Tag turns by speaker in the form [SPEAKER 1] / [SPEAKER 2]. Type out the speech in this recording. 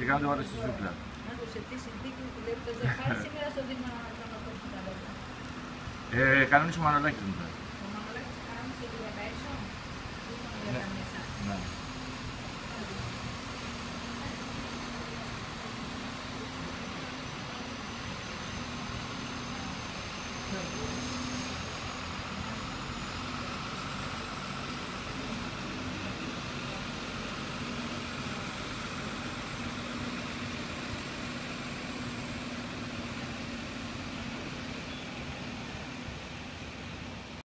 [SPEAKER 1] Σιγά το βάλω στη ζούγκλα.
[SPEAKER 2] Άκου σε τι συνθήκη που βλέπετε θα πάρει σήμερα στο Δήμο να αναφέρει τα λόγια.
[SPEAKER 1] Κανονίσει ο Μανολάκης μου τώρα.
[SPEAKER 2] Ο Μανολάκης κανόνισε για τα έξω ή μόνο για τα μέσα.
[SPEAKER 1] Ναι.
[SPEAKER 2] Ναι.